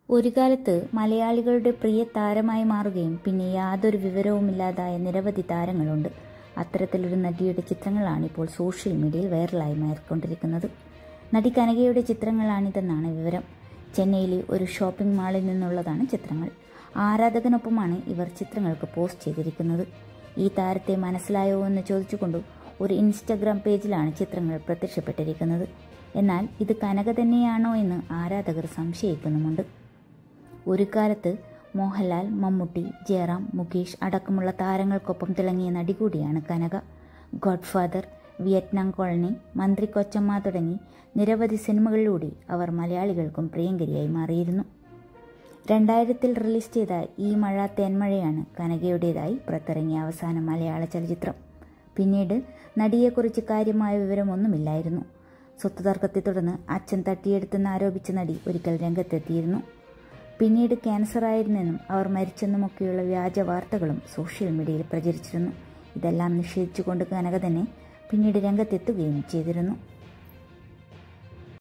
ഒരു കാലത്ത് മലയാളികളുടെ പ്രിയ താരമായി മാറുകയും പിന്നെ യാതൊരു വിവരവുമില്ലാതായ നിരവധി താരങ്ങളുണ്ട്. അത്തരത്തിലൊരു നടിയുടെ ചിത്രങ്ങളാണ് ഇപ്പോൾ സോഷ്യൽ മീഡിയയിൽ വൈറലായി മാറിക്കൊണ്ടിരിക്കുന്നത്. നടി കനകയുടെ ചിത്രങ്ങളാണിതെന്നാണ് വിവരം. ചെന്നൈയിലെ ഒരു ഷോപ്പിംഗ് മാളിൽ നിന്നുള്ളതാണ് ചിത്രങ്ങൾ. ആരാധകനൊപ്പമാണ് ഇവർ ചിത്രങ്ങൾക്ക് പോസ്റ്റ് ചെയ്തിരിക്കുന്നത്. ഈ താരത്തെ മനസ്സിലായോ എന്ന് ചോദിച്ചുകൊണ്ട് ഒരു ഇൻസ്റ്റഗ്രാം പേജിലാണ് ചിത്രങ്ങൾ പ്രത്യക്ഷപ്പെട്ടിരിക്കുന്നത്. എന്നാൽ ഇത് കനക തന്നെയാണോ എന്ന് ആരാധകർ സംശയിക്കുന്നുമുണ്ട്. ഒരു കാലത്ത് മോഹൻലാൽ, മമ്മൂട്ടി, ജയറാം, മുകേഷ് അടക്കമുള്ള താരങ്ങൾക്കൊപ്പം തിളങ്ങിയ നടി കൂടിയാണ് കനക. ഗോഡ്ഫാദർ, വിയറ്റ്നാം കോളനി, മന്ത്രി കൊച്ചമ്മ തുടങ്ങി നിരവധി സിനിമകളിലൂടെ അവർ മലയാളികൾക്കും പ്രിയങ്കരിയായി മാറിയിരുന്നു. 2000-ൽ റിലീസ് ചെയ്ത ഈ മഴ തേന്മഴയാണ് കനകയുടേതായി പുറത്തിറങ്ങിയ അവസാന മലയാള ചലച്ചിത്രം. പിന്നീട് നടിയെക്കുറിച്ച് കാര്യമായ വിവരമൊന്നുമില്ലായിരുന്നു. സ്വത്ത് തർക്കത്തെ തുടർന്ന് അച്ഛൻ തട്ടിയെടുത്തെന്ന് ആരോപിച്ച നടി ഒരിക്കൽ രംഗത്തെത്തിയിരുന്നു. പിന്നീട് ക്യാൻസറായിരുന്നെന്നും അവർ മരിച്ചെന്നുമൊക്കെയുള്ള വ്യാജ വാർത്തകളും സോഷ്യൽ മീഡിയയിൽ പ്രചരിച്ചിരുന്നു. ഇതെല്ലാം നിഷേധിച്ചുകൊണ്ട് കനക തന്നെ പിന്നീട് രംഗത്തെത്തുകയും ചെയ്തിരുന്നു.